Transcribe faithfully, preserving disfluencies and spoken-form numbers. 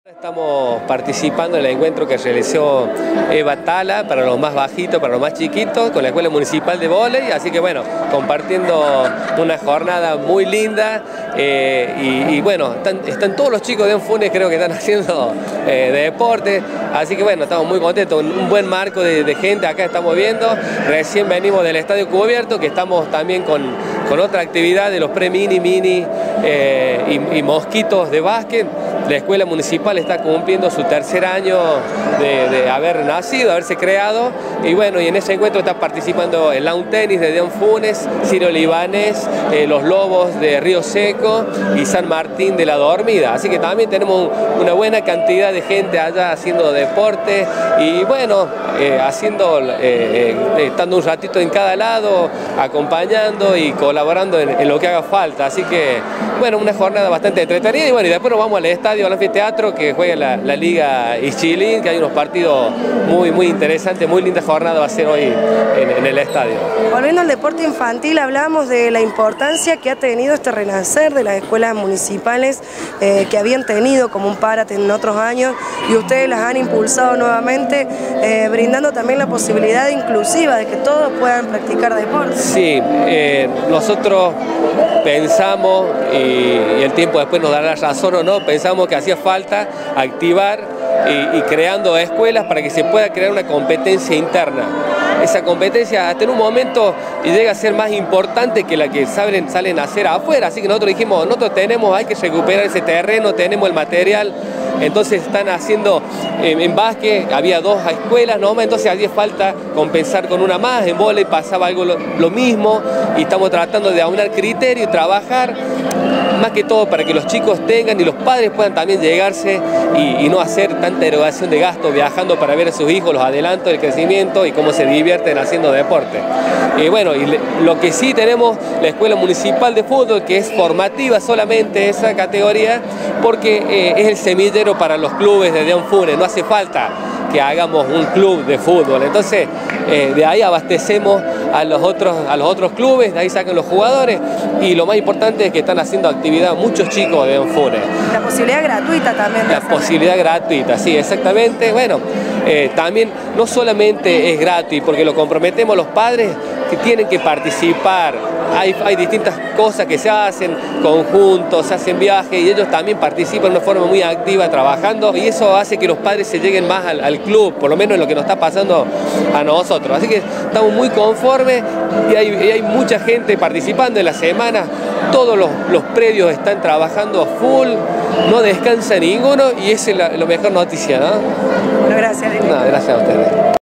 Estamos participando en el encuentro que realizó Eva Tala para los más bajitos, para los más chiquitos, con la Escuela Municipal de Vóley, así que bueno, compartiendo una jornada muy linda eh, y, y bueno, están, están todos los chicos de Anfunes, creo que están haciendo eh, de deporte, así que bueno, estamos muy contentos, un buen marco de, de gente acá estamos viendo. Recién venimos del Estadio Cubierto, que estamos también con, con otra actividad de los pre-mini, mini eh, y, y mosquitos de básquet. La Escuela Municipal está cumpliendo su tercer año de, de haber nacido, haberse creado, y bueno, y en ese encuentro está participando el Lawn Tennis de Anfunes, Ciro Libanés, eh, los Lobos de Río Seco y San Martín de la Dormida, así que también tenemos un, una buena cantidad de gente allá haciendo deporte y bueno, eh, haciendo, eh, eh, estando un ratito en cada lado, acompañando y colaborando en, en lo que haga falta, así que bueno, una jornada bastante entretenida y bueno, y después nos vamos al estadio, al anfiteatro, que juega la, la Liga Ischilín, que hay unos partidos muy, muy interesantes, muy linda jornada va a ser hoy en, en el estadio. Volviendo al deporte infantil, hablamos de la importancia que ha tenido este renacer de las escuelas municipales eh, que habían tenido como un parate en otros años y ustedes las han impulsado nuevamente, eh, brindando también la posibilidad inclusiva de que todos puedan practicar deporte. Sí, eh, nosotros pensamos, y, y el tiempo después nos dará la razón o no, pensamos que hacía falta activar y, y creando escuelas para que se pueda crear una competencia interna. Esa competencia hasta en un momento llega a ser más importante que la que salen, salen a hacer afuera, así que nosotros dijimos, nosotros tenemos, hay que recuperar ese terreno, tenemos el material, entonces están haciendo eh, en básquet, había dos escuelas nomás, entonces hacía falta compensar con una más, en vóley pasaba algo lo, lo mismo y estamos tratando de aunar criterio y trabajar más que todo para que los chicos tengan y los padres puedan también llegarse y, y no hacer tanta erogación de gastos viajando para ver a sus hijos los adelantos del crecimiento y cómo se divierten haciendo deporte. Y bueno, y le, lo que sí tenemos, la Escuela Municipal de Fútbol, que es formativa solamente esa categoría, porque eh, es el semillero para los clubes de Anfunes, no hace falta que hagamos un club de fútbol, entonces eh, de ahí abastecemos a los, otros, a los otros clubes, de ahí sacan los jugadores y lo más importante es que están haciendo actividad muchos chicos de Anfunes. La posibilidad gratuita también. La posibilidad gratuita, sí, exactamente. Bueno, eh, también no solamente es gratis, porque lo comprometemos los padres que tienen que participar. Hay, hay distintas cosas que se hacen, conjuntos, se hacen viajes y ellos también participan de una forma muy activa trabajando y eso hace que los padres se lleguen más al, al club, por lo menos en lo que nos está pasando a nosotros. Así que estamos muy conformes y hay, y hay mucha gente participando en la semana, todos los, los predios están trabajando full, no descansa ninguno y esa es la, la mejor noticia, ¿no? Bueno, gracias. No, gracias a ustedes.